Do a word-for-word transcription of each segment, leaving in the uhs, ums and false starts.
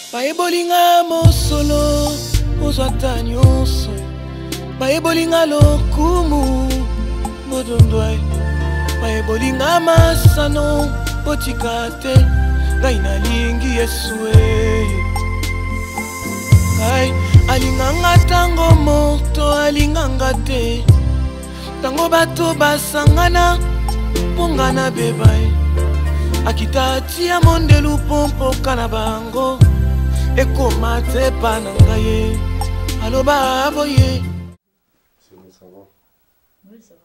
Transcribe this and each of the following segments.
Baebolinga mosolo ozwata nyonso baebolinga lokumu bodondwai baebolinga masano botika te ngai nalingi Yesu ai alinganga tango moto alinganga te tango bato basangana pongana bebai akita atia mondelu pompo kana bango ekoma te pananga ye aloba boye. C'est bon, ça va? Oui, ça va.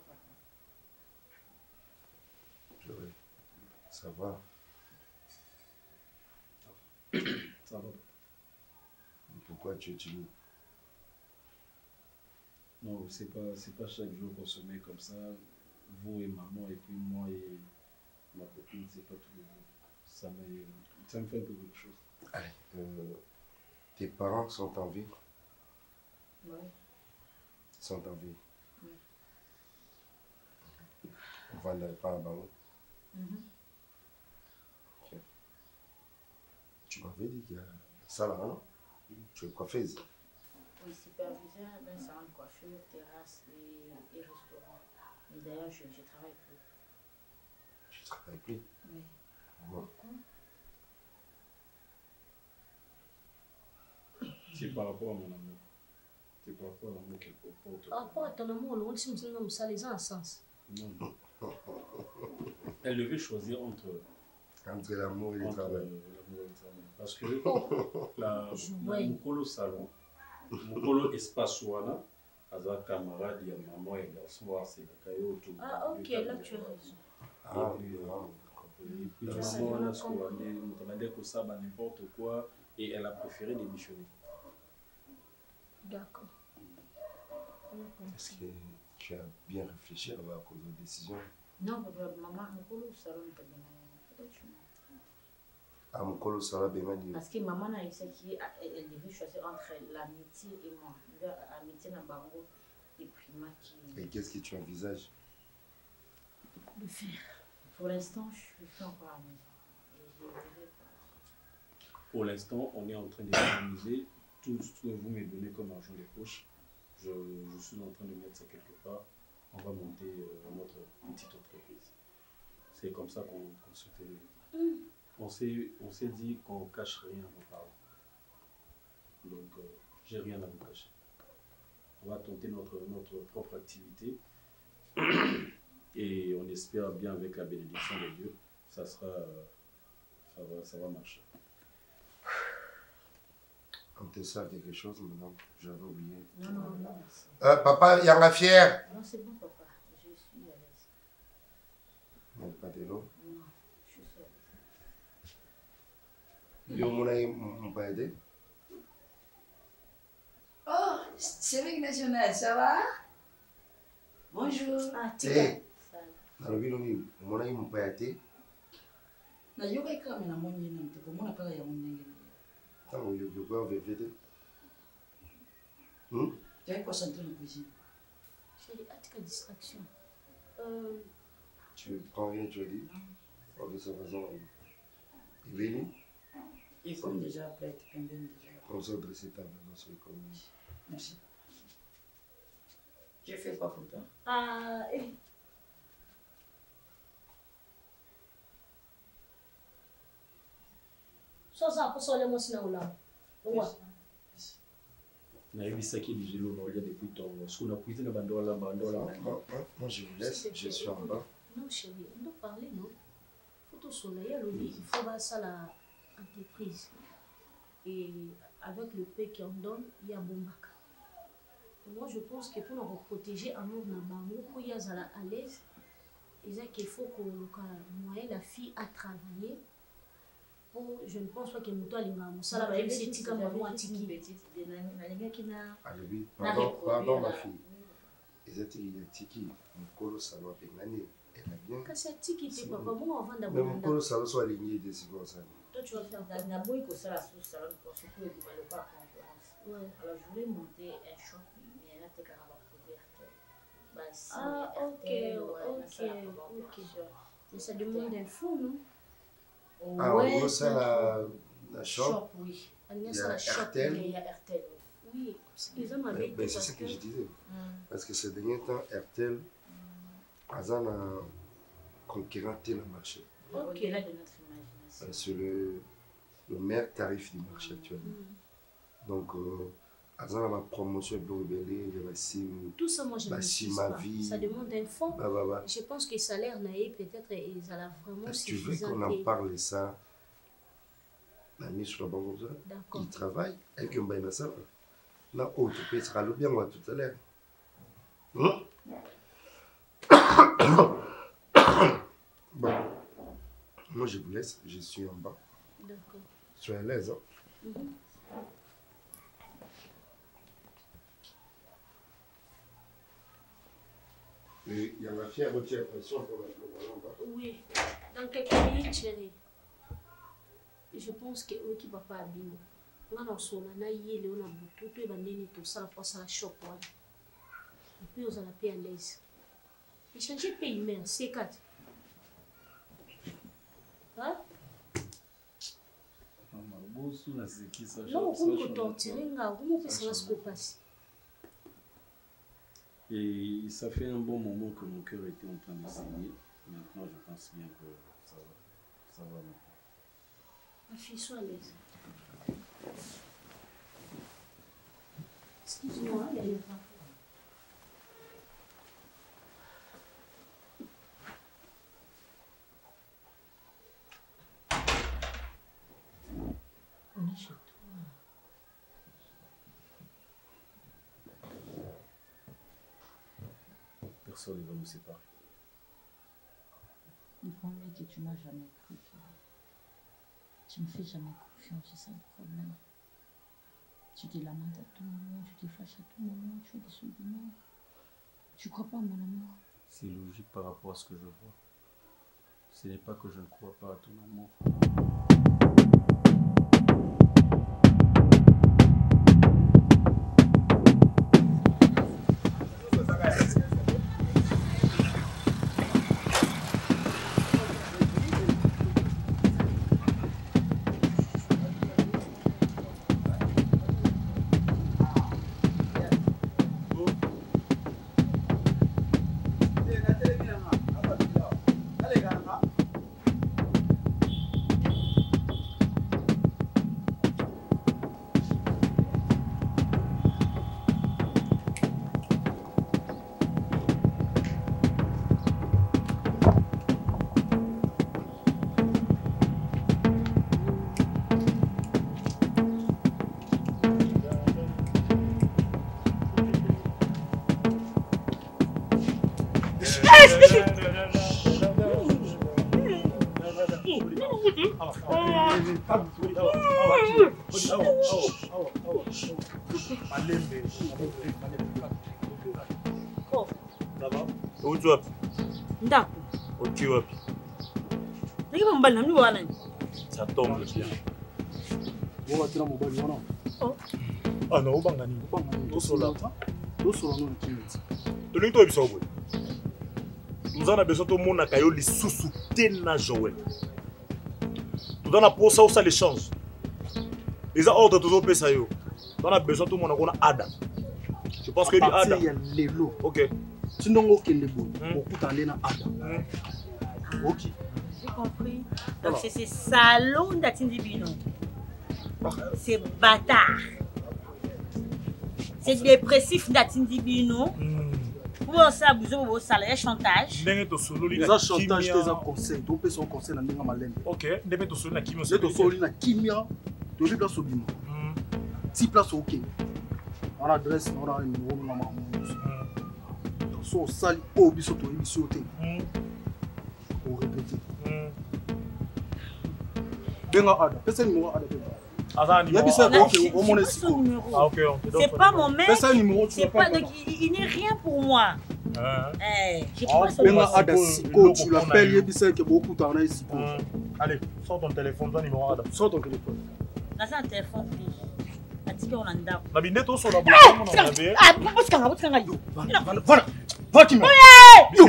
Purée. Ça va? Ça va. Pourquoi tu es timide? Non, c'est pas, c'est pas chaque jour qu'on se met comme ça, vous et maman, et puis moi et ma copine, c'est pas tous les jours. Ça, me, ça me fait un peu quelque chose. Allez, euh, tes parents sont en vie? Oui. Sont en vie? Oui. On va aller par là-bas. Mm-hmm. Ok. Tu m'avais dit qu'il y a ça là, hein? Tu es coiffeuse? Oui, superviseur d'un salon de coiffure, terrasse et, et restaurant. Mais d'ailleurs, je ne travaille plus. Tu travailles plus? Oui. Bon. Pourquoi? C'est par rapport à mon amour. C'est par rapport à l'amour qu'elle porte. Par rapport à ton amour, le monde si nous sommes ça les uns en sens. Non. Elle devait choisir entre, entre l'amour et le entre travail. l'amour et le travail. Parce que la, Ouais. mon colo salon, mon colo espace ouana, aza camarade, il y a maman et garçon, c'est le caillou autour. Ah ok, là tu as raison. Ah, Et puis, oui, euh, ah, et puis Ça, maman, ça, on a je ce qu'on a dit que ça, n'importe quoi, et elle a préféré démissionner. D'accord. est-ce que tu as bien réfléchi avant à cause de décision? Non, maman, mon colo salon de peut-être. Ah, mon colo sera bien dit. Parce que maman a dit qu'elle devait choisir entre l'amitié et moi. L'amitié n'a pas et prima qui. Et qu'est-ce que tu envisages? Le faire. Pour l'instant, je suis encore à la maison. Pour l'instant, on est en train d'économiser tout ce que vous me donnez comme argent de poche. Je, je suis en train de mettre ça quelque part. On va monter euh, notre petite entreprise. C'est comme ça qu'on qu se fait. Mm. On s'est dit qu'on ne cache rien à nos parents. Donc, euh, j'ai rien à vous cacher. On va tenter notre, notre propre activité. Et on espère bien avec la bénédiction de Dieu, ça sera, ça va, ça va marcher. On te sert quelque chose, madame? J'avais oublié. Non, non, non. Euh, papa, il y en a fier. Non, c'est bon, papa. Je suis à l'aise. Il n'y a pas de l'eau? Non, je suis à l'aise. Yo, mon ami, on peut aider? Oh, Civique National, ça va? Bonjour. Ah, Eh, Tika. dans le village, mon ami, on peut aider? Na yoga kama na mwenye na mteko mwana kala ya mwenye. Tant que je peux en V V D. Hum? Tu es concentré dans la cuisine. Chérie, à distraction. Euh... Tu prends rien, tu as dit? Ok, ça va, ça va. Il est venu? Il faut déjà prêt, bien déjà. Comme ça, dresser ta main dans ce commis. Merci. Tu fais quoi pour toi? Ah, eh. Ça, ça, pour ça, les mots, c'est là. Na hivi saki bijilo unaolia depuis ton sous la cuisine bandola bandola. Moi, je vous laisse, je suis en bas. Non, chérie, on doit parler, non? Faut au soleil, il faut voir ça la entreprise. Et avec le paix qu'on donne, il y a Bombaka. Moi, je pense qu'il faut nous protéger amour na bango pour y aller à l'aise. Et ça qu'il faut que moyen la fille a travaillé. Oh, je ne pense pas que Mouto Alinga Moussala va essayer comme maman Atiki. Allez, oui, pardon, pardon ma fille. Et c'est il y a Tiki, mon colo salon Pengani, elle a bien. Quand c'est Tiki, tu vois pas moi avant d'abord. Mais mon colo salon soit aligné de ce qu'on sait. Toi, tu vas faire ça. La bouille que ça la sauce salon pour ce que vous n'allez pas concurrence. Ouais. Alors, je voulais monter un shop, mais là, tu as qu'à produire. Ah, ok, ok, ok. Mais ça demande un fou, non? Ah, ouais, c'est la, la shop. Shop, oui. il y a RTL. Il y a RTL. Oui, ils ont Mais, mais c'est ce que je disais. Mm. Parce que ces derniers temps, RTL, ils ont conquéranté le marché. Ok, là de notre imagination. C'est le, le meilleur tarif du marché actuellement. Mm. Donc, euh, ils ont ma promotion de Rebelle, il y a Sim. Tout ça, moi, je ne sais pas. Vie. Ça demande un fonds. Bah, bah, bah. Je pense que les salaires naïfs, peut-être, ils allaient vraiment. Est-ce que tu veux qu'on en parle de ça? La mise sur la banque comme ça. Il travaille avec un bain ça. Là, oh, tu peux être le bien, moi, tout à l'heure. Hein? Bon. Moi, je vous laisse. Je suis en bas. D'accord. Soyez à l'aise. Hein? Mm-hmm. Et il y a ma fille à retirer la pression pour la bas. Oui. Dans quelques minutes, chérie. Je pense que oui, qui va pas abîmer. On a son anaïe, on a beaucoup de bandes tout ça pour ça shop one. Et puis on a la paix à l'aise. Et changer pays mais c'est quatre. Hein? Maman, beau sous la c'est qui ça? Non, on peut torturer, on peut se laisser passer. Et ça fait un bon moment que mon cœur était en train de saigner. Maintenant, je pense bien que ça va, ça va maintenant. Ma fille, sois à l'aise. Excuse-moi, il y a une fois. On est chez toi. Personne ne va nous séparer. Le problème est que tu m'as jamais cru. Tu me fais jamais confiance, c'est ça le problème. Tu te lamentes à tout moment, tu te fâches à tout moment, tu fais des choses de mort. Tu crois pas à mon amour? C'est logique par rapport à ce que je vois. Ce n'est pas que je ne crois pas à ton amour. Ça tombe bien. Ah non, on va gagner. Nous avons besoin de mon accueil, les sous-soutenir Joël. Nous avons pour ça aussi l'échange. Les ordres de tous les pays. Nous avons besoin de mon accueil Ada. Je pense que Ada. Ok. Sinon, ok, les beaux. Beaucoup d'aller dans Ada. Ok. J'ai compris. Donc c'est ces salons d'Atindibino. C'est bâtard. C'est dépressif d'Atindibino. Pour ça, vous avez vos salaires, chantage. Les chantage, des conseils. Tu peux son conseil dans le malin. Ok. Des méthodes sur la kimia. Des méthodes sur la kimia. Tu peux place au bimo. Si place ok. On a adresse, on a un numéro de maman. So sali au biso to émission té. Pour répéter. Benga ada. Pesa numéro ada. C'est pas mon mec. C'est pas donc il n'est rien pour moi. Eh, j'ai pas son numéro. Tu l'appelles Yebisa que beaucoup t'en as ici. Allez, sors ton téléphone, ton numéro ada. Sors ton téléphone. Là c'est un téléphone. Atiki on anda. Na bineto so na boka mon na be. Ah, pourquoi ça va ça yo. Voilà. Va qui me. Yo.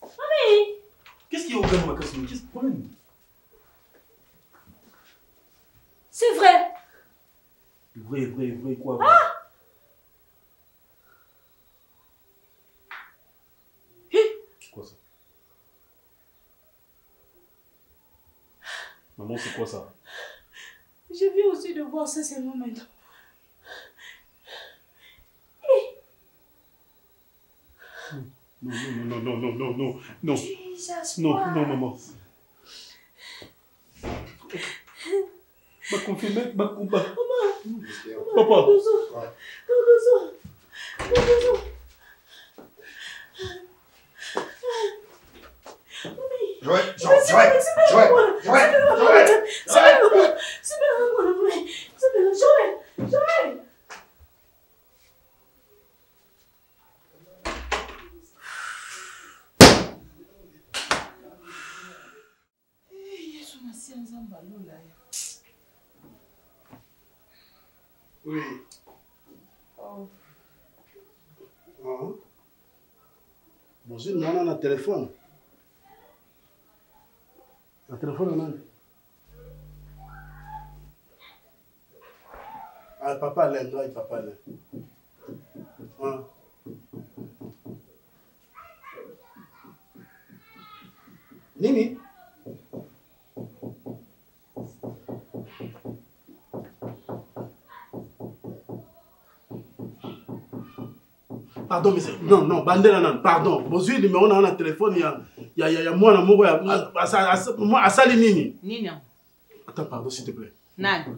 Mami. Qu'est-ce qu'il y a au gars ma casse? Qu'est-ce que problème? C'est vrai. Vrai, vrai, vrai, quoi? Ah! C'est quoi ça? Maman, c'est quoi ça? Je viens aussi de voir ça seulement maintenant. Non, non, non, non, non, non, non, non. Jesus, non, quoi? non, maman. Ma confirmée, ma combat. Maman. Papa. Doucement. Doucement. Doucement. Joël, Joël, Joël, Joël, Joël, Joël, c'est bien, c'est bien, c'est bien, Joël, Joël. Oui. Oh. Ah. Bonjour, non, on a un téléphone. Un téléphone, non. Ah, papa l'aime, là, papa l'aime. Ah. Nini? Pardon, mais c'est... Non, non, Bandela, non, pardon. Bonjour, numéro on a un téléphone, il y a... Il y a, il y a moi, il y a moi, à Sali Nini. Nini. Attends, pardon, s'il te plaît. Nani.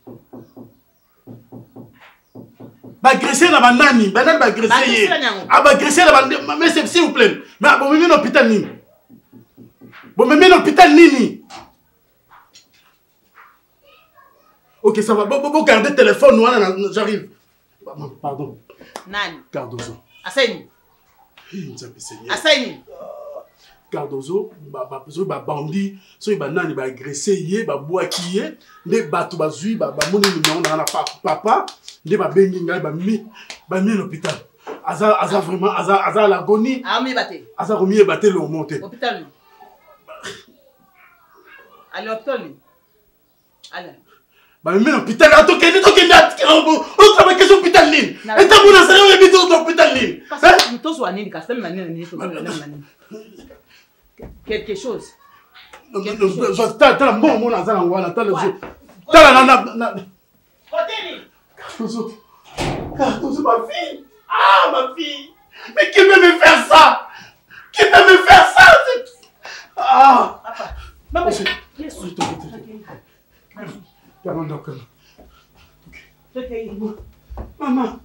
Bah, agresser la bandani, bandani va agresser. Ah, bah, agresser la bandani, mais s'il vous plaît. Mais bon, même l'hôpital Nini. Bon, même l'hôpital Nini. Ok, ça va. Bon, bon, gardez le téléphone, j'arrive. Pardon. Nani. Cardozo. Assaini. Assaini. Cardozo, ba bandi, so ba nani ba agressé yé, ba boaki yé, ne ba to ba zui, ba ba moni numéro na papa, ne ba bengi ngai ba mi, ba mi l'hôpital. Aza aza vraiment aza aza l'agonie. Ah mi baté. Aza ko mi baté le monter. Hôpital. Allez hôpital. Allez. Bah mais l'hôpital a to kende to kende atkirambo. O travaille que l'hôpital line. Et ta mona sala o ebito l'hôpital line. Parce que to so anini ka sema nani nani to nani nani. Quelque chose. Je t'as t'as bon mon azala ngwana t'as le jeu. T'as la na na. Hôtel. Cardozo. Cardozo ma fille. Ah ma fille. Mais qui peut me faire ça? Qui peut me faire ça? Ah. Papa. Maman. Qu'est-ce que tu fais? Pardon, docteur. Ok. Maman.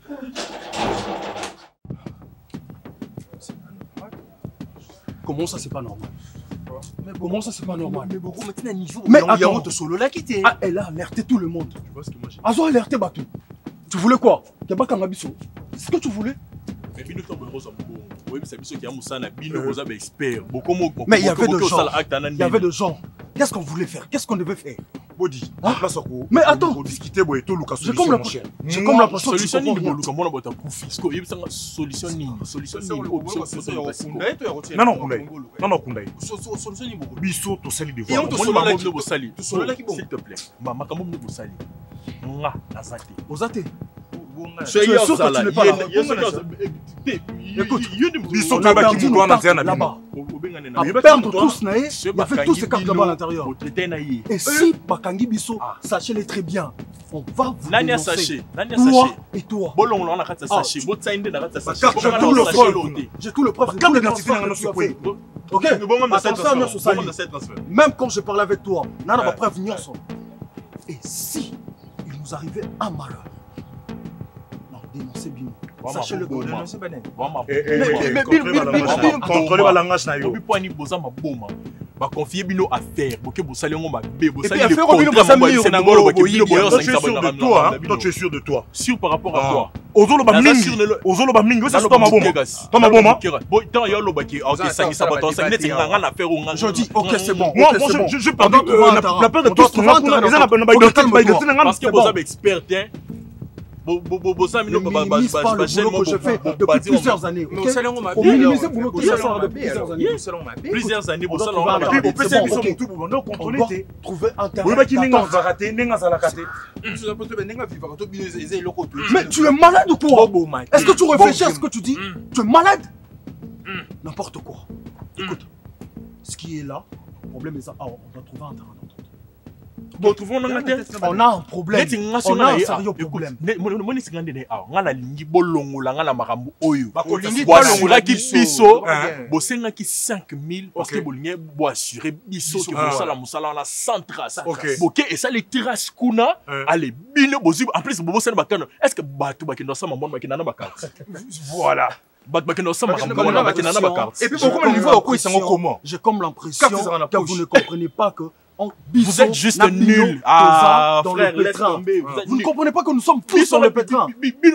Comment ça, c'est pas normal? Mais comment ça, c'est pas normal? Mais beaucoup maintenant niveau. Mais il y a autre solo là qui Ah, elle a alerté tout le monde. Tu vois ce que moi j'ai. Ah, ont alerté Batou. Tu voulais quoi? T'es pas Kangabiso. C'est ce que tu voulais? Mais Bino tombe rose bon. Oui, mais c'est Biso qui a Moussana. Bino rose expert. Beaucoup Mais il y avait de gens. Il y avait de gens. Qu'est-ce qu'on voulait faire? Qu'est-ce qu'on devait faire? Body. Mais attends. Discuter boy tout Lucas. C'est comme la C'est comme la solution ni bon Lucas moi na kufi. Sko yeb sanga solution ni solution ni option Non non Kundai. Non non Kundai. Solution ni bon. Biso to sali de voir. Et on to solo la ki bo sali. To solo la ki bon. S'il te plaît. Ma makambo bo sali. Nga nazate. Ozate. Tu es sûr que tu n'es pas là. Écoute, on a perdu là-bas. À perdre tous, il y avait tous ces cartes là-bas à l'intérieur. Et si Bakangi Bisso, sachez-le très bien, on va vous dénoncer. Moi et toi. J'ai tout le preuve. Ok, même quand je parlais avec toi, on a preuve. Et si il nous arrivait un malheur, dénoncer bien. Sachez-le que dénoncer bien. Contrôler la langage na yo. Obi point ni boza ma boma. Ba confier bino affaire, boke bosali ngo ma be, bosali le contrat mo bino ngolo boke bino boyo ça c'est sûr de toi, toi tu es sûr de toi. Sûr par rapport à toi. Ozolo ba mingi. Ozolo ba mingi, ça c'est toi ma boma. Toi ma boma. Bon, tant yo lo ba ki OK ça qui ça ba toi, ça net nga na affaire nga. Je dis OK c'est bon. Moi je je pardon la peur de tous, on a ils ont la peine ba parce que boza expert hein. Ne minimise pas le boulot que je fais depuis plusieurs années. On minimise le boulot que je fais depuis plusieurs années. Plusieurs années, on doit trouver un terrain d'attente. Mais tu es malade ou quoi? Est-ce que tu réfléchis à ce que tu dis? Tu es malade? N'importe quoi. Écoute, ce qui est là, le problème est ça. On doit trouver un terrain d'entente. Bon, trouvons on a un problème. On a un sérieux problème. Moi, c'est grandi né. Ah, on a la ligne bolongo, la ngala maramu oyo. Bolongo la qui biso, bosenga qui cinq mille parce que bolingé bo assurer biso que vous ça la musala on a cent traces. OK, et ça les traces kuna allez bino bozi en plus bobo sen bakano. Est-ce que batu bakino ça maman bakina na bakati. Voilà. Et puis beaucoup de niveau quoi ils sont comment? J'ai comme l'impression que vous ne comprenez pas que vous êtes juste nuls. Ah, frère, laisse tomber. Vous ne comprenez pas que nous sommes tous dans le pétrin.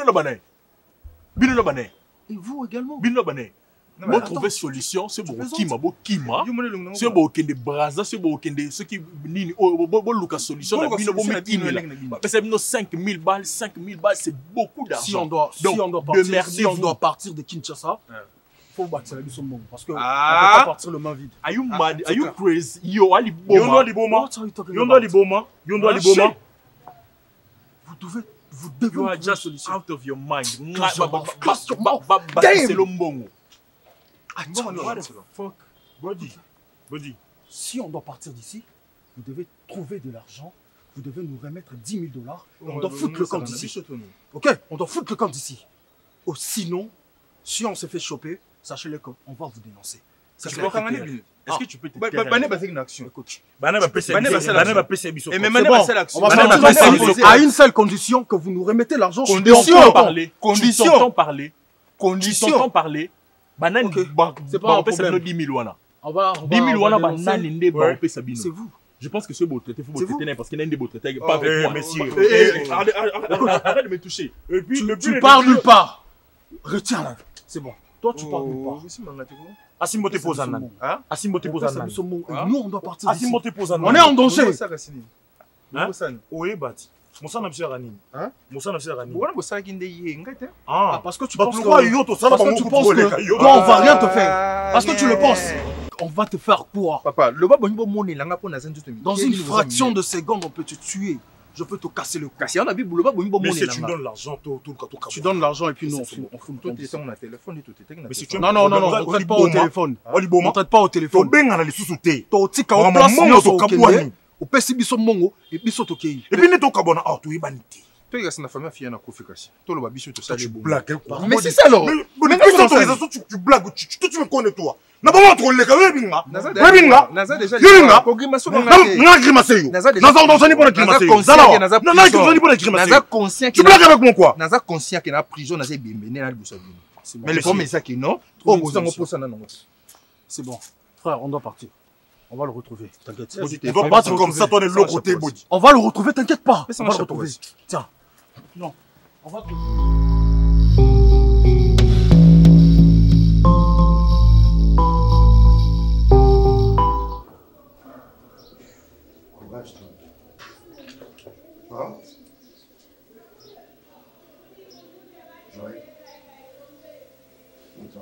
Et vous également. Vous trouvez solution, c'est bon kima, bon kima. C'est bon kende braza, c'est bon kende ce qui nini oh bon luka solution na bino bon metini là. Parce que cinq mille balles, cinq mille balles c'est beaucoup d'argent. Si on doit si on doit partir, si on doit partir de Kinshasa, faut bâtir la mission bon parce que on peut pas partir le main vide. Are you mad? Are you crazy? Yo ali boma. Yo doit liboma. Yo doit liboma. Yo doit liboma. Vous devez vous devez you are just out of your mind. C'est le mbongo. Attends, what the fuck? Body. Body. Si on doit partir d'ici, vous devez trouver de l'argent, vous devez nous remettre dix mille dollars, on doit foutre le camp d'ici. Ok, on doit foutre le camp d'ici. Oh, sinon, si on se fait choper, sachez-le qu'on va vous dénoncer. Est-ce que tu peux te taire? Bané va faire une action. Écoute, Bané va passer l'action. Et même Bané va faire l'action. À une seule condition, que vous nous remettez l'argent. Condition parler. Condition parler. Condition parler. Banane, c'est pas un problème. dix mille wana. dix mille wana banane nde ba opé sabino. C'est vous. Je pense que ce beau traité, faut beau traiter parce qu'il y a un des beaux traités pas avec moi. Monsieur. Arrête de me toucher. Et puis tu pars nulle part. Retiens-la. C'est bon. Toi tu pars nulle part. Asimbo te pose un an. Asimbo te pose un an. Nous on doit partir. Asimbo te pose un an. On est en danger. Oui, bati. Mosa na bisera nini? Hein? Mosa na bisera nini? Voilà, mosa qui ndeye ngate. Ah, parce que tu penses que parce que tu penses que on va rien te faire. Parce que tu le penses. On va te faire quoi? Papa, le baba bongo moni langa po na zentu. Dans une fraction de seconde, on peut te tuer. Je peux te casser le cou. Kasi on a bible le baba bongo moni langa. Mais si tu donnes l'argent tout tout tout. Tu donnes l'argent et puis nous on fout tout téléphone, on a téléphone et tout. Mais si tu non non non, on traite pas au téléphone. On traite pas au téléphone. Benga na lisusu te. To tika au place nyonso kabwani. Opesi biso mongo et biso tokei. Et puis neto kabona ah to yebani te. Toi il y a famille fille na kofi kasi. To lo babiso to sali bon. Blague quoi. Mais c'est ça alors. Mais quand autorisation tu blagues tu tu me connais toi. Na ba montre le ka webinga. Webinga. Naza déjà. Webinga. Programmation na na grimace yo. Naza dans soni pour la grimace. Naza naza na na soni pour la grimace. Naza conscient. Tu blagues avec moi quoi? Naza conscient que na prison naza bembene na liboso bino. Mais le problème c'est ça que non. Oh vous en posa na non. C'est bon. Frère, on doit partir. On va le retrouver, t'inquiète. On va battre comme ça, toi, de l'autre côté, Body. On va le retrouver, t'inquiète pas. On va le retrouver. Tiens. Non. On va te... Hein? Joël. Et toi?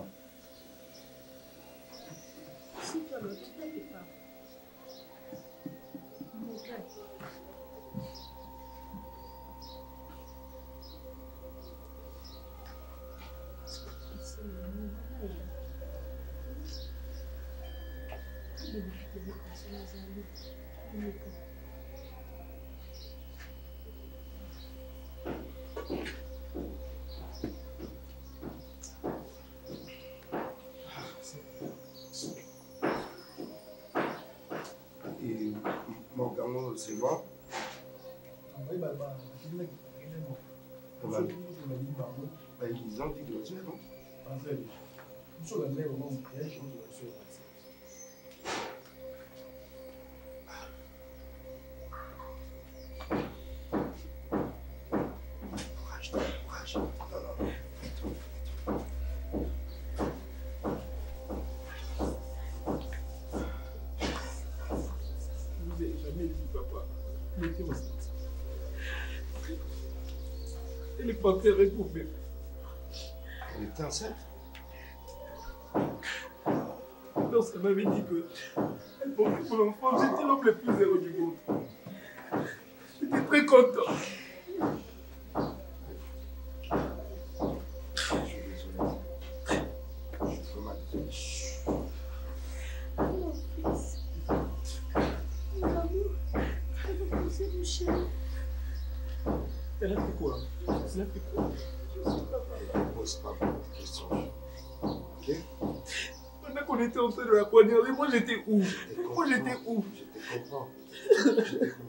Si toi, l'autre, tu t'inquiètes pas. Et mon gamin, c'est bon? Ils ont dit que tu es non? partir avec vous bébé. Elle était enceinte? Lorsqu'elle m'avait dit que elle portait mon enfant, j'étais l'homme le plus heureux du monde. J'étais très content. Je suis désolé. Je suis vraiment désolé. Mon fils. Mon amour. C'est mon chéri. Elle a fait quoi? Elle a fait quoi? Je ne sais pas papa. Ne pose pas beaucoup de questions. Ok? Pendant qu'on était en train de la poignarder, moi j'étais où? Moi j'étais où? Je te comprends. Je te comprends.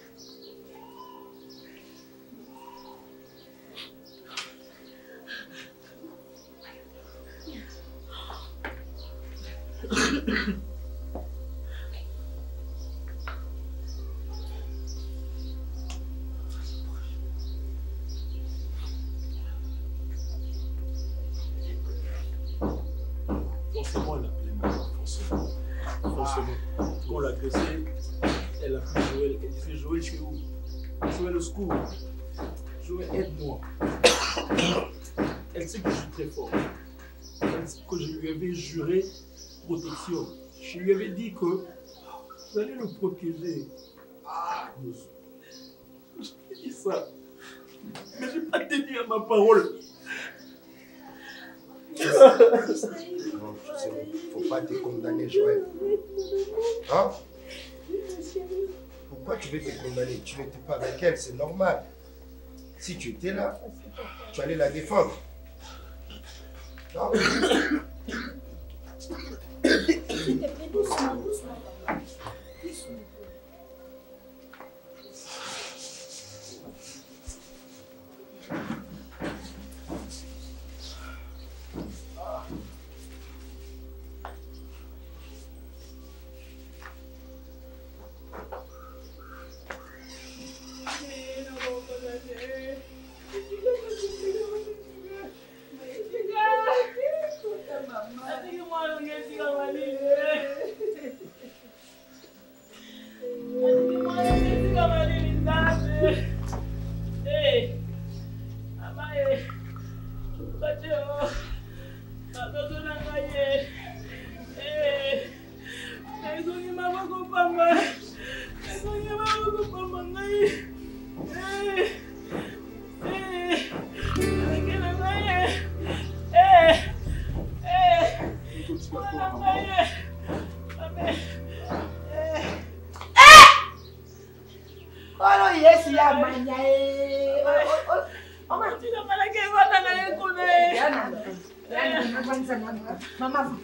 Forcément, elle a appelé ma mère, forcément. Forcément. Quand on l'a agressée, elle a appelé Joël. Elle disait Joël, tu es où? Joël, au secours. Joël, aide-moi. Elle sait que je suis très fort. Elle sait que je lui avais juré protection. Je lui avais dit que j'allais le protéger. Ah, je lui ai dit ça. Mais je n'ai pas tenu à ma parole. Non, tu sais, faut pas te condamner, Joël. Hein? Pourquoi tu veux te condamner? Tu n'étais pas avec elle, c'est normal. Si tu étais là, tu allais la défendre. Non? Doucement, doucement, papa. Doucement. Mama.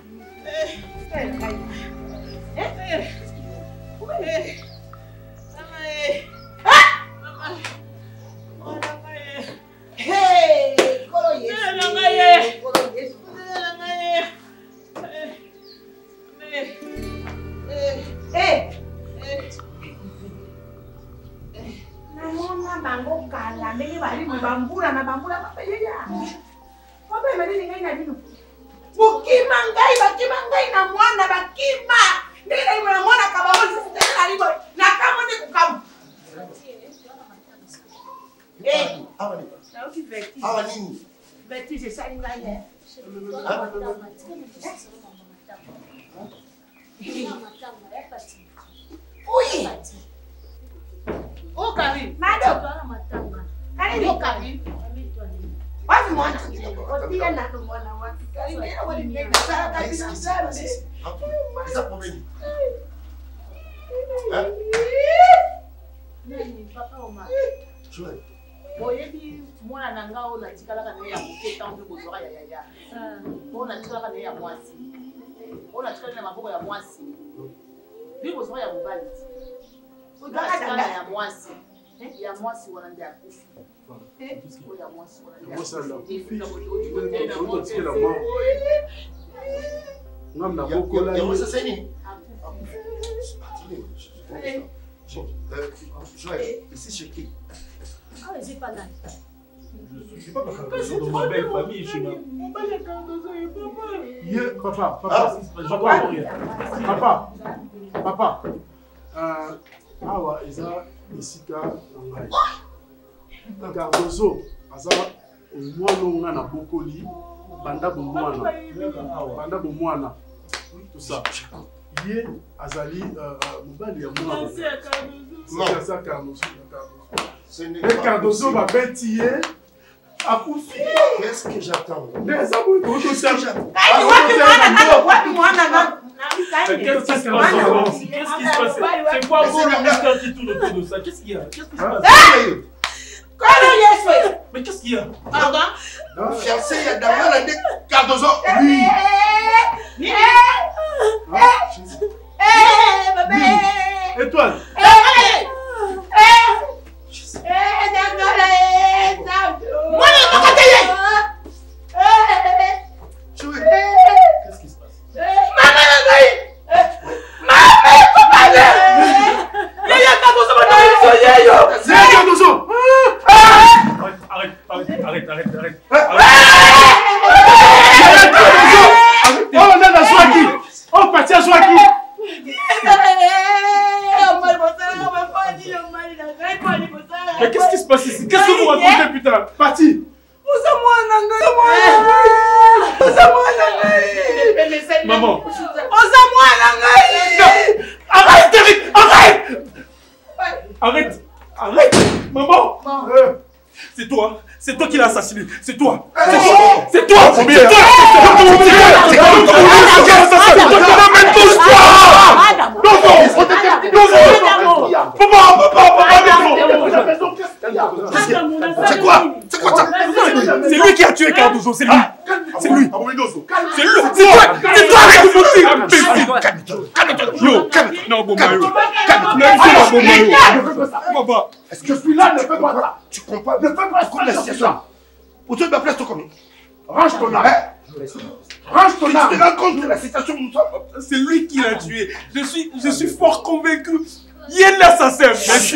Ici chez qui? Ah, c'est pas là. Je suis pas dans ma belle famille, je suis là. Papa, papa, papa, papa, papa, awa eza esika na ngai. Cardozo aza omwana onga na bokoli banda bomwana banda bomwana tout ça ye azali mobali ya mwana c'est ça Cardozo mais Cardozo babeti ye akufi. Qu'est-ce que j'attends? Qu'est-ce que j'attends? Qu'est-ce qui se passe? C'est quoi vous le mystère qui tourne autour de ça? Qu'est-ce qu'il y a? Qu'est-ce qui se passe? Mais qu'est-ce qu'il y a? Pardon? Non, fiancé, il y a d'abord la dé Cardozo. Oui. Étoile. Qu'est-ce qui se passe? Arrête, arrête, arrête, arrête, arrête. Oh, on a la Swaki. Oh, parti à Swaki. Mais qu'est-ce qui se passe ici? Qu'est-ce que vous racontez, putain? Parti. Maman. Arrête, Eric. Arrête. Arrête. Arrête. Maman. C'est toi. C'est toi qui l'as assassiné. C'est toi. C'est toi. C'est toi. C'est toi. C'est toi. Mais touche-toi. Non, non. Papa, papa, papa. C'est quoi? C'est quoi ça? C'est lui qui a tué Cardozo. C'est lui. C'est lui. C'est lui. C'est toi. C'est toi avec le motif. Calme-toi. Yo, calme-toi. Non, bon, Mario. Calme-toi. Est-ce que je suis là? Ne fais pas ça. Tu comprends? Ne fais pas ça. La situation. Pour toi, tu m'appelles toi comme range ton arrêt. Range ton arrêt. Tu te rends compte de la situation où nous sommes? C'est lui qui l'a tué. Je suis, je suis fort convaincu. Il y a un assassin. Merci.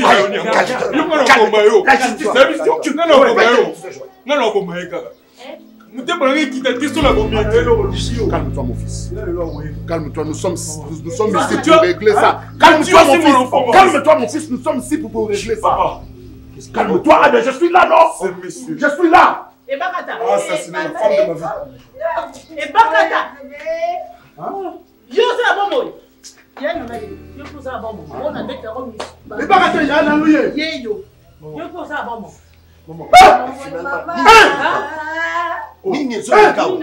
Calme-toi, mon fils. Calme-toi, nous sommes, nous sommes ici pour régler ça. Calme-toi, mon fils. Calme-toi, mon fils. Nous sommes ici pour vous régler ça. Calme-toi. Ah, mais je suis là, non? Je suis là. Et Bakata. Ah, assassiné la femme de ma vie. Et Bakata. Yo, c'est la bombe. Il y a un homme. Yo, c'est la bombe. On a des terroristes. Et Bakata, il y a un homme. Yo. Yo, c'est la bombe. Maman. Nini zo ya kawo.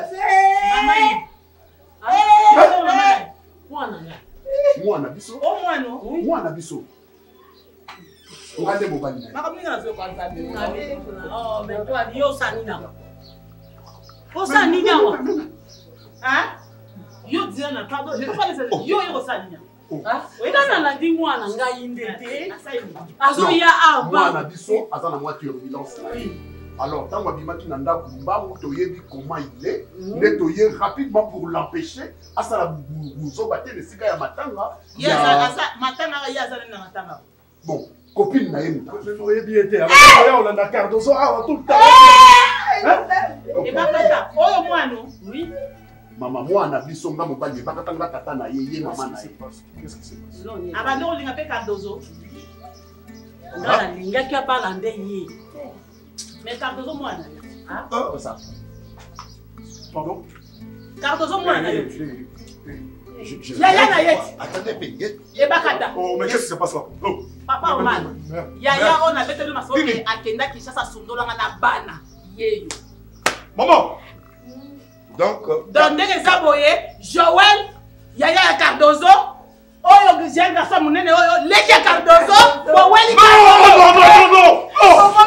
Mwana biso. O mwana. Mwana biso. Ongande mobali na. Makamina zo kwa nzabi. Oh, mais toi yo sanina. O sanina wa. Hein? Yo diana pardon, je peux pas laisser. Yo yo sanina. Ah, oui, dans la dit mwana ngai ndete. Azo ya aba. Mwana biso azana moi turbulence. Alors, tant que na ndako mbangu toyebi comment il est, nde toye rapidement pour l'empêcher à ça vous battre le sika ya matanga. Ya asa matanga ya za na matanga. Bon, copine na yemi. Je toyebi été alors on a Cardozo ah tout le temps. Et Bakata, oyo mwano. Oui. Mama mwana biso nga mobali bakata nga tata na yeye mama na ye. Qu'est-ce qui se passe? Abando linga pe Cardozo. Ngala linga ki apala nde yi. Mais Cardozo mwana. Ah, oh ça. Pardon? Cardozo mwana. Je je. Ya ya na yet. Attendez payet. Et Bakata. Oh mais qu'est-ce qui se passe là? Oh. Papa Omar. Ya ya on a bête de masoke akenda Kinshasa sundola na bana. Yeyo. Maman. Donc, donc, ndenge Zaboye, Joël, Yaya Cardozo, Oyo Jean Garçon Mounene, Oyo, Lekia Cardozo, Boweli Cardozo. Non, non, non, non, non,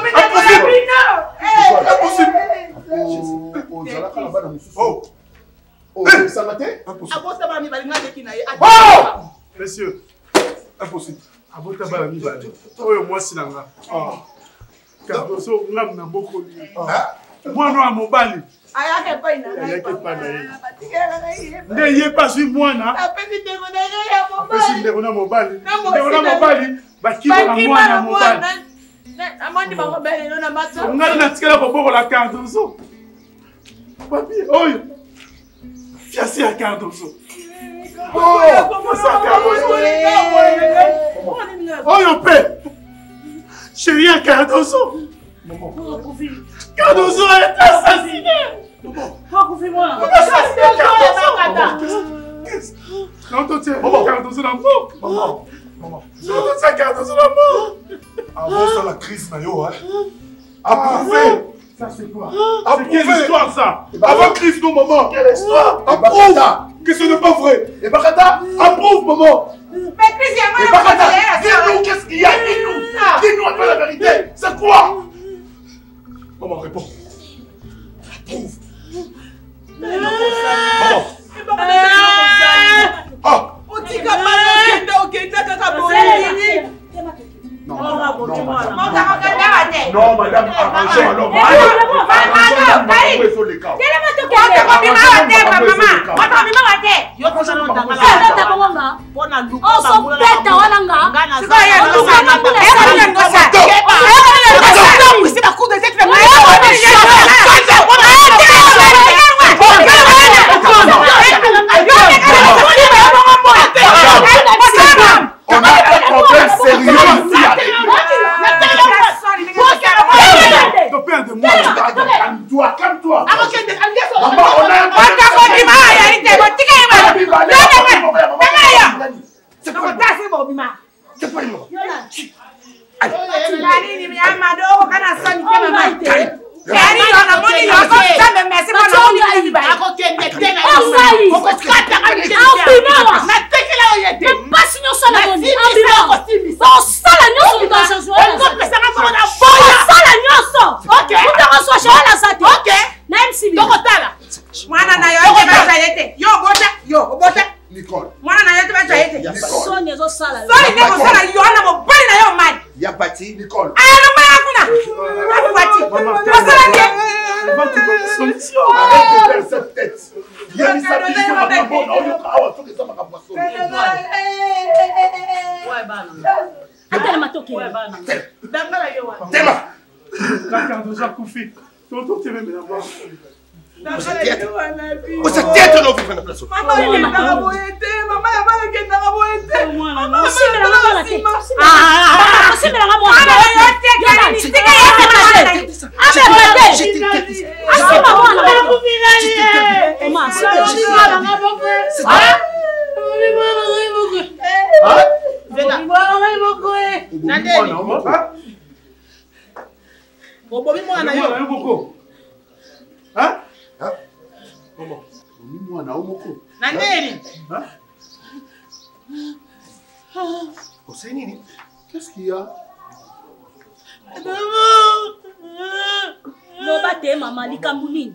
impossible. Oh, Zala Kalabana Moussou. Oh, oh, ça m'a été impossible. Oh, messieurs, impossible. Abota Balami Balami. Oyo, moi, Silanga. Cardozo, l'âme n'a beaucoup lu. Moi, non, à mon bali. Ayake pa ina. Ayake pa na ye. Nde ye pas suis moi na. Apesi ndeko na ye ya mobali. Apesi ndeko na mobali. Ndeko na mobali. Bakima na mwana mobali. Amandi ba mobali no na mato. Ngala na tikela ko boko la Cardozo. Papi, oyo. Fiancé à Cardozo. Oh, fiancé à Cardozo. Oyo pe. Chérie à Cardozo. Cardozo a été assassiné. Confie-moi. Quand tu es Cardozo la mort. Maman, maman. Quand tu es Cardozo la mort. Avant ça, la crise, Nayo, hein. Approuvé. Ça, c'est quoi? Approuvé. C'est quelle histoire, ça? Avant crise, non, maman. Quelle histoire? Approuve que ce n'est pas vrai. Et Bakata, approuve, maman. Mais Chris, il y a Et Bakata, dis-nous qu'est-ce qu'il y a. Dis-nous. Dis-nous un peu la vérité. C'est quoi? Maman, réponds. Approuve. Maman. Ah. Non, non, non, non, madame, arrangez alors. On a un problème sérieux ici. Père de moi, calme-toi, calme-toi. Maman, on a un problème. C'est quoi C'est quoi le mot? Nicole. Yabati Nicole. Solution. Arrête de faire cette tête. Il y a une stabilité dans la bonne. On y a un truc de ça, ma capoisson. Tema. La Cardozo a couffé. Tonton, tu veux me l'avoir. Você tenta não viver na pessoa. Mamãe, eu não vou entrar. Mamãe, eu vou entrar. Eu vou entrar. Mamãe, você me dá uma bola aqui. Ah, você me dá uma bola. Mamãe, eu te quero. Me diga aí, você vai fazer. Ah, meu Deus. Assim, uma bola. Eu vou virar aí. Mas, você não virar, não vou ver. Ah? Eu vou virar, não vou ver. Ah? Vem lá. Não vou ver. Nadele. O bobi mwana yo. Yo boko. Hein? Hein? Comment? Bobi mwana yo boko. Nadele. Hein? Oh, c'est nini? Qu'est-ce qu'il y a? Loba te mama likambu nini?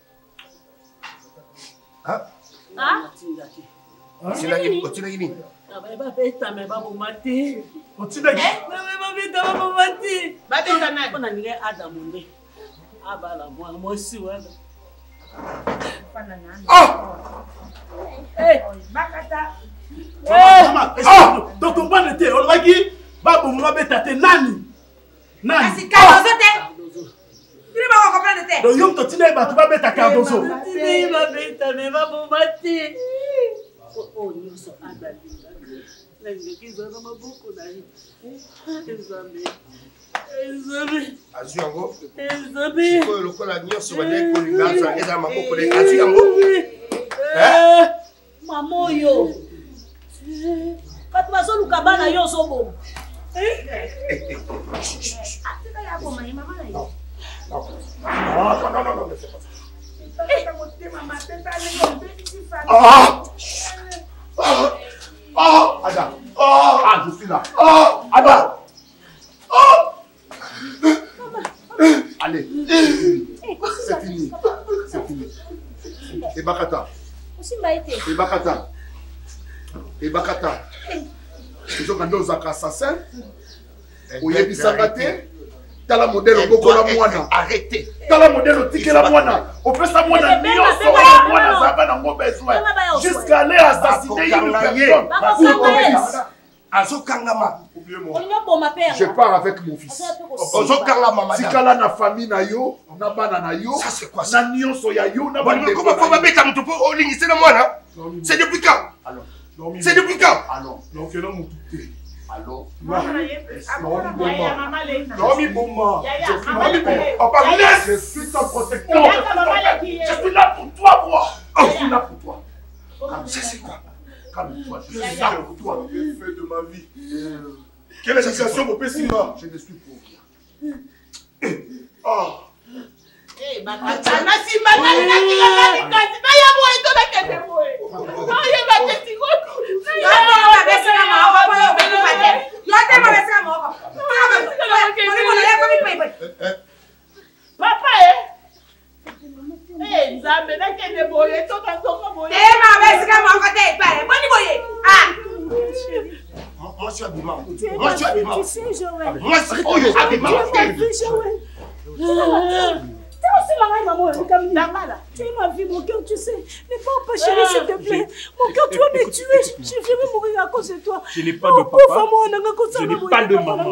Hein? Ah? Otina nini? Otina nini? Ba beta me ba bomate. Otina nini? Ba beta ba bomate. Ba beta na ko na ninge Adam nde. Abala mo mosi wala. Ah! Eh, Bakata. Mama, ah! Donc on va noter, on va dire Babu mama beta te nani? Nani? Asi Cardozo te. Ili ba ko comprendre te. Donc yom to tina ba tu ba beta Cardozo. Tina ba beta me ba bomate. Oh, nyonso adali. Nangikiza na maboko na hii. Ezambe. Ezambe. Azu yango. Ezambe. Ko lokola nyonso bale ko lingaza eza maboko le azu yango. Eh? Mamo yo. Kati bazoluka bana yo zobo. Eh? Atika ya boma ni mama na yo. Non, non, non, non, non, mais c'est pas ça. Ah! Ah! Ah! Ada! Ah! Ah, je suis là! Ah! Ada! Ah! Allez! C'est fini! C'est fini! Et Bakata! Et Bakata! Et Bakata! Ils ont gagné aux assassins. Oyebi Sakate. Tala modèle bokola mwana. Arrêtez. Tala modèle tikela mwana. On fait ça mwana nyonso wana mwana zaba na ngo besoin. Jusqu'à aller assassiner une personne. Azo kangama. Je pars avec mon fils. Azo kangama madame. Tikala na famille na yo, na bana na yo. Ça c'est quoi ça? Na nyonso ya yo na bana. Comment faut babeta mutu po olingise na mwana? C'est depuis quand? Alors. C'est depuis quand? Alors. Donc là mon tout. Allô? Nomi Bouma. Papa, laisse! Je suis ton protecteur. Je suis là pour toi, moi. Je suis là pour toi. C'est quoi? Calme-toi, je suis là pour toi. J'ai fait de ma vie. Quelle éducation, mon père, là? Je ne suis pour rien. Ah! Eh, bakatana si manani na kila nani kasi na ya boy to na kete boy. Na ye ba kete ko. Na ya ba bese na ma wa ba yo be ni pate. Yo te ma bese na ma wa. Mo ni mo na ya ko mi pepe. Papa eh. Eh, nzambe na kete boy to ka to ko boy. Te ma bese na ma ko te pa. Mo ni boy. Ah. Moi, je suis Abima. Moi, je suis Abima. Tu sais, Joël. Moi, je suis Abima. Joël. Tu es ma maman, tu es ma vie, mon cœur, tu sais. N'aie pas peur, chérie, s'il te plaît. Mon cœur, tu vas me tuer. Je vais mourir à cause de toi. Je n'ai pas de papa. Je n'ai pas de maman.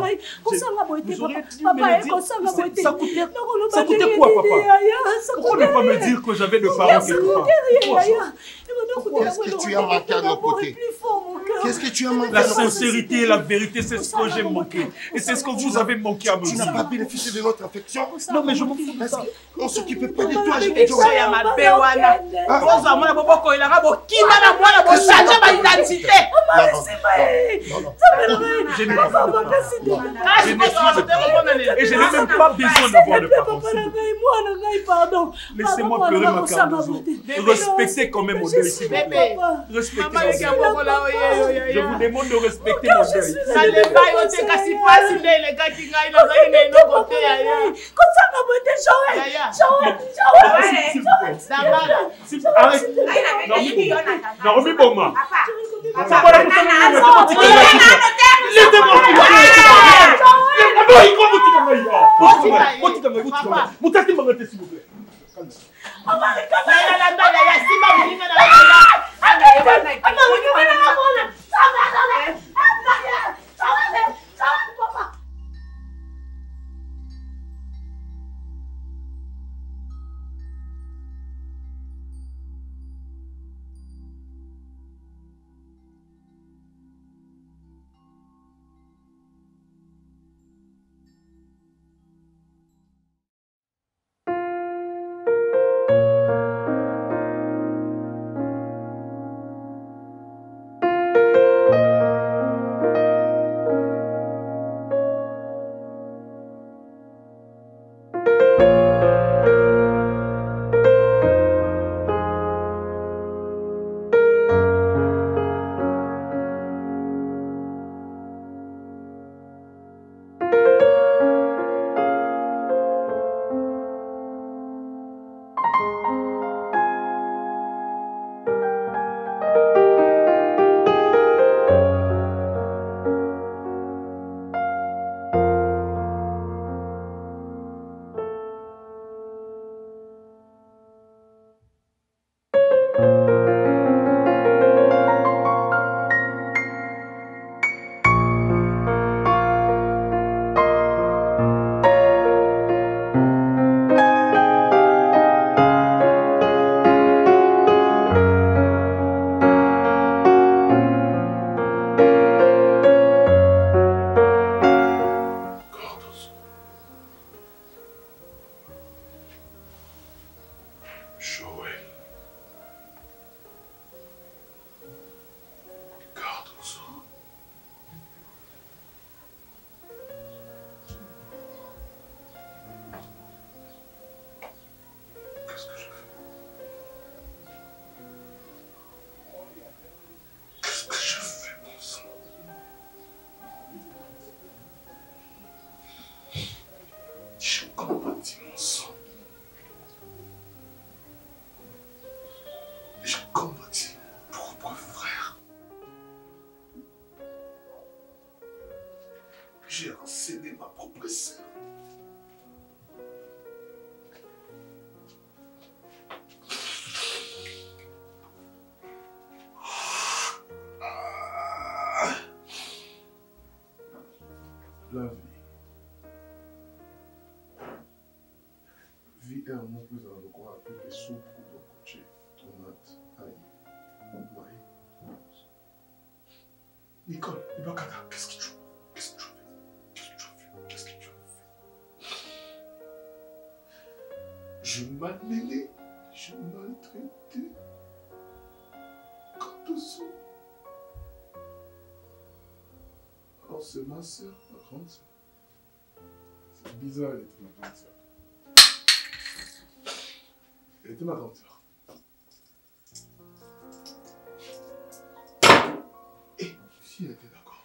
Ça coûtait, ça coûtait quoi, papa? Pourquoi ne pas me dire que j'avais de parents quelque part? Qu'est-ce que tu as manqué à nos côtés? Qu'est-ce que tu as manqué? La sincérité et la vérité, c'est ce que j'ai manqué. Et c'est ce que vous avez manqué à me dire. Tu n'as pas bénéficié de notre affection? Non, mais je m'en fous de ça. On ne s'occupait pas de toi. Je vais te dire, ma béwana. Rosa, moi, la bobo, il a rabo qui m'a la moi, la bobo, changer ma identité. Je n'ai pas et je n'ai même pas besoin d'avoir de parents. Laissez-moi pleurer ma cardozo. Respectez quand même mon deuil. Respectez mon deuil. Je vous demande de respecter mon deuil. Ça ne va pas, c'est kasi pas si les gars qui gagnent dans une autre côté. Comme ça, maman, t'es Joël. Joël, Joël. Arrête. Naomi Boma. J'ai cédé ma propre sœur. La vie. Vie est un mot que nous allons encore appeler soupe ou coché, tomate, ail, maïs. Nicole, Ibakata, qu'est-ce que tu Je malmenais, je maltraitais. Quand ça. Alors c'est ma soeur, ma grande soeur. C'est bizarre, elle était ma grande soeur. Elle était ma grande soeur. Et si elle était d'accord.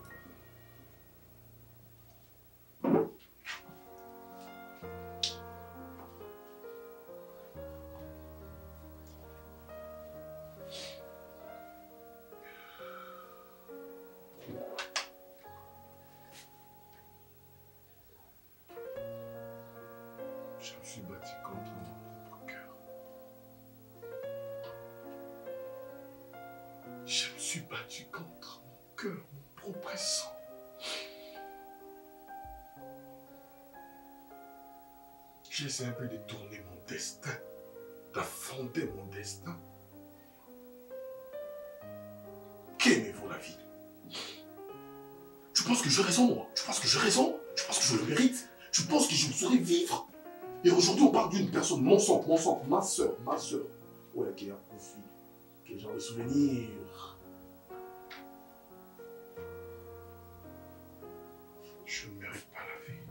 Je me suis battu contre mon propre cœur. Je me suis battu contre mon cœur, mon propre sang. J'ai essayé un peu de tourner mon destin, d'affronter mon destin. Qu'aimez-vous la vie? Tu penses que j'ai raison, moi? Tu penses que j'ai raison? Tu penses que je le mérite? Tu penses que je saurais vivre? Et aujourd'hui, on parle d'une personne, mon sang, mon sang, ma soeur, ma soeur. Ouais, qui a une fille. Quel genre de souvenir? Je ne mérite pas la vie.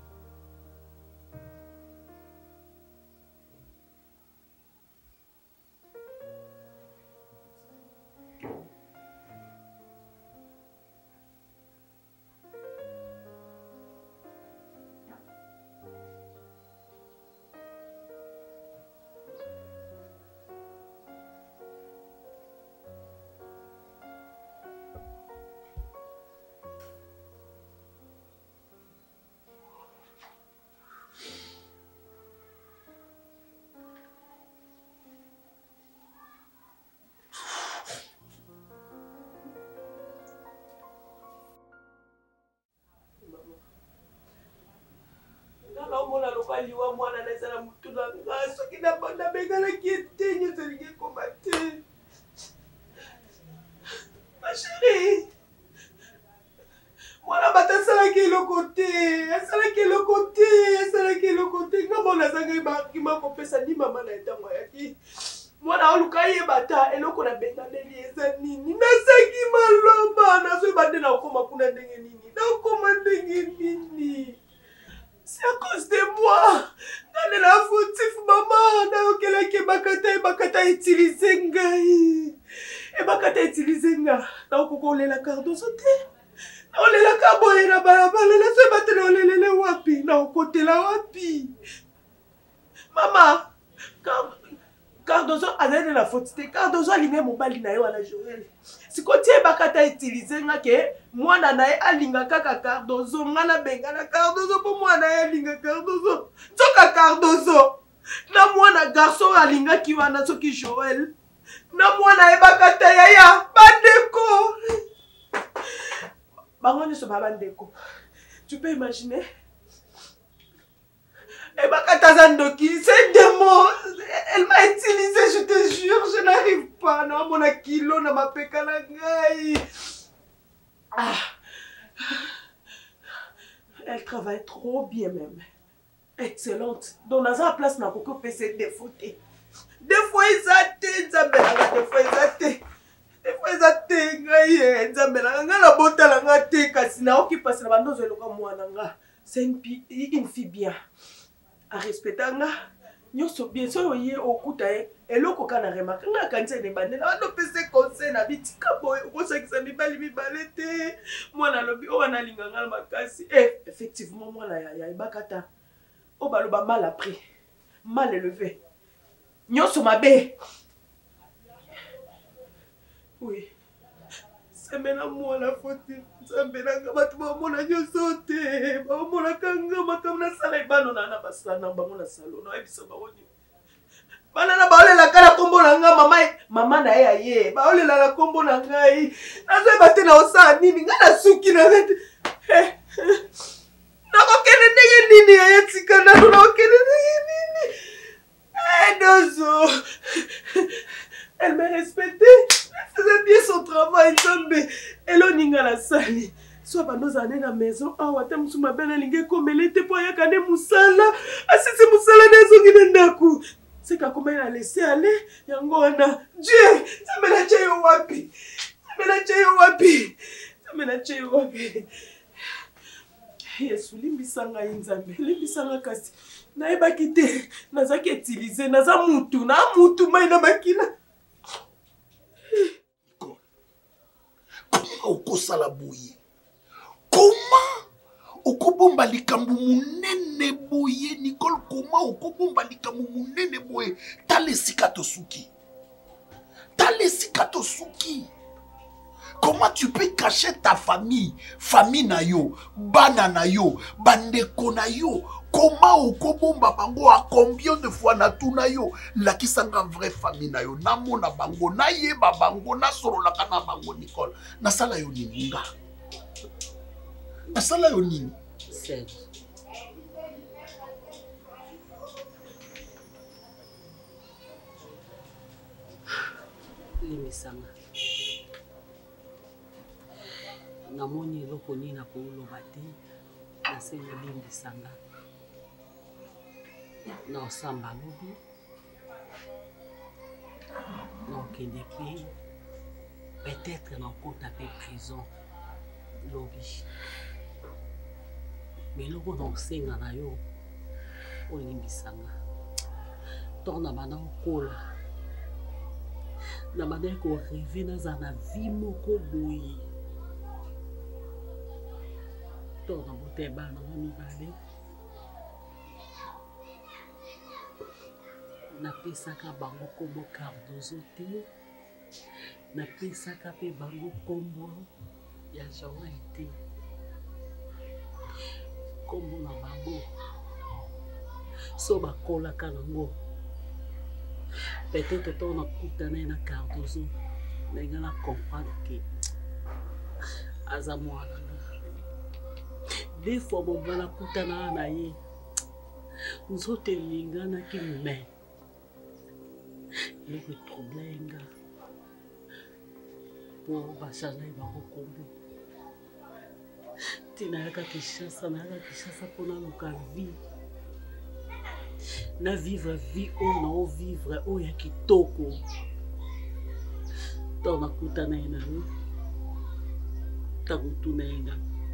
Mona lokali wa mwana na sala mutu na ngaso kina banda begala kietenye selige komate. Ma chérie. Mwana bata sala ki le côté, sala ki le côté, sala ki le côté. Ngamona sanga ba ki ma kopesa ni mama na etango yaki. Mwana olukai bata eloko na bengana lieza nini. Nasaki maloba na so bande na okoma kuna ndenge nini. Na okoma ndenge nini. C'est à cause de moi. Dans la fautif, maman, na okela ke bakata e bakata utiliser ngai. E bakata utiliser nga. Na okoko lela Cardozo te. Na olela kaboye na balabala na so batela olelele wapi. Na okotela wapi. Mama, Cardozo azali la faute te. Cardozo alinga mobali na ye wana Joël. Sikoti e bakata utiliser nga ke mwana na ye alinga kaka Cardozo, ngana bengana Cardozo po mwana ye alinga Cardozo. Toka Cardozo. Na mwana garçon alinga ki wana soki Joël. Na mwana ye bakata yaya bandeko. Bango nyonso ba bandeko. Tu peux imaginer? Et bakata zandoki, c'est démon. Elle m'a utilisé, je te jure, je n'arrive pas. Non, mon kilo na ma pekala ngai. Ah. Elle travaille trop bien même. Excellente. Donc dans la place na koko pese défauté. Des fois ils attent, Nzambela, des fois ils attent. Des fois ils attent ngai Nzambela, ngala botala ngate kasi na oki passe na bandozo eloka mwana nga. C'est une une fille bien. A respecter nga. Nyoso bien so ye okuta e eloko kana remarque nga kanisa ne bandela wana pese conseil na bitika boy okosa kisa mibali mibalete mwana lobi o wana linganga makasi eh effectivement mwana ya ya bakata o baloba mal après mal élevé nyoso mabe oui c'est maintenant moi la faute Nzambela nga batu ba mona nyoso te ba mona kanga makamna sala ibano na na basana ba mona salo na ebisa ba woni bana na ba olela kala kombo na nga mama mama na ye aye ba olela la kombo na ngai nazo bate na osa nini nga na suki na ngate na ko kene ndenge nini ya tika na na ko kene ndenge nini eh dozo elle me respectait. Elle faisait bien son travail, Nzambe. Elle oninga la sali. soit bando za na maison awa ta musu mabana linge komele te po ya kane musala asisi musala nezongi na ndaku seka koma na laisser aller yango wana Dieu samela cheyo wapi samela cheyo wapi samela cheyo wapi Yesu limbisanga inzambe limbisanga kasi na ebaki te nazaki utiliser naza mutu na mutu mai na makina Comment okosala boye Comment okobomba likambo munene boye Nicole comment okobomba likambo munene boye talesika tosuki talesika tosuki Comment tu peux cacher ta famille famille na yo bana na yo bandeko na yo Comment okobomba bango a combien de fois na tuna yo lakisanga vraie famille na yo namona bango na yeba bango na sorola kana bango Nicole na sala yo nini nga na sala yo nini Serge limisanga namoni eloko nini na koloba te nasenga limbisanga na osamba lobi na okende mpe peut-être na okota mpe prison lobi me eloko na osenga na yo olimbisanga ntongo na banda okola na banda koreve naza na vie moko boye ntongo na bota bana na mibale napesaka bango kombo Cardozo te napesaka mpe bango kombo ya Joël te kombo na bango so bakolaka nango peut-être ntango nakutana ye na Cardozo ndenge na comprendre ke aza mwana des fois bomba nakutana na ye nzoto elinganaki me eloko etrouble yenga mpo bachange ye bango kombo ti nayaka Kinshasa nayaka Kinshasa mpo naluka vie na vivre vie oyo na ovivre oyo ya kitoko ntango nakutana ye na yo ntango tuna yenga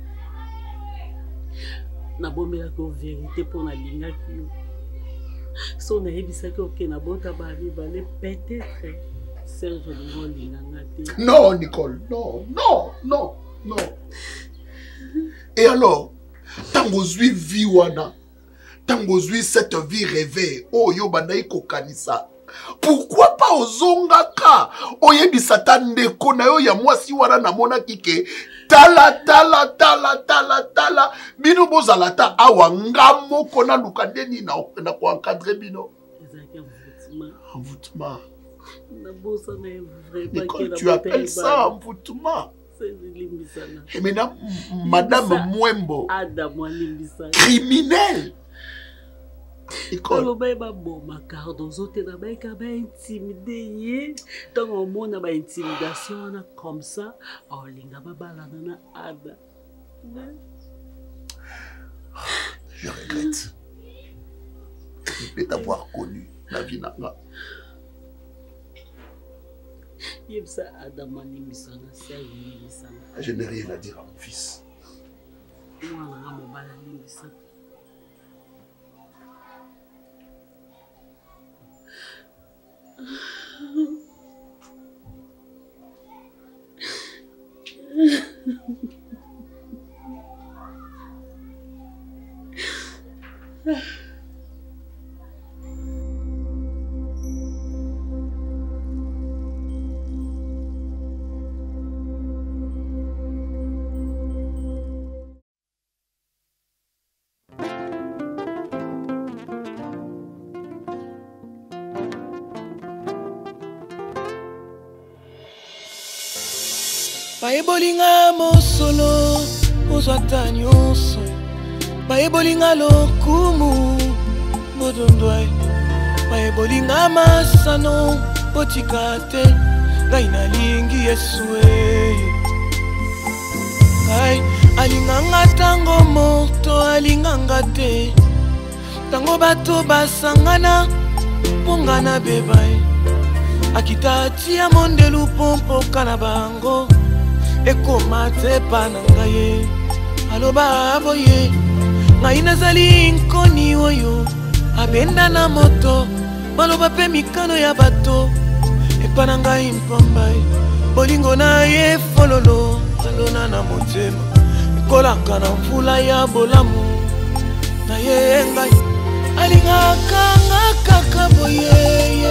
nabomelaki o vérité mpo nalingaki yo so nayebisaki oke nabota bamibale peut-être Serge olinga olinganga te. Non Nicole, non, non, non, non. Et alors, tango zwi vie wana, tango zwi cette vie rêvée, oh yo banayi kokanisa. Pourquoi pas ozongaka oyebisa ta ndeko na yo ya mwasi wana namona kike tala tala tala tala tala bino bozala ta awa ngamo kona luka ndeni na na ko encadrer bino ezaki envoûtement envoûtement na bosa na vrai Nicole, tu appelles ça envoûtement? Et maintenant madame Mwembo criminel Nicole ba boma Cardozo te na ba ka ba intimider tant au monde ba intimidation comme ça oh linga ba bala na ada je regrette de t'avoir connu la vie nanga je n'ai rien à dire à mon fils. Baebolinga mosolo ozwata nyonso baebolinga lokumu bodondwai baebolinga masano botika te ngai nalingi Yesu e ngai alinganga te tango bato basangana mponga na beba ye akita atia mondelu pompoka na bango ekoma te epa na ngai ye aloba boye ngai nazali nkoni oyo abenda na moto baloba mpe mikano ya bato epa na ngai mpamba ye bolingo na ye fololo alona na motema ekolaka na mvula ya bolamu na ye ngai alingaka nga kaka boye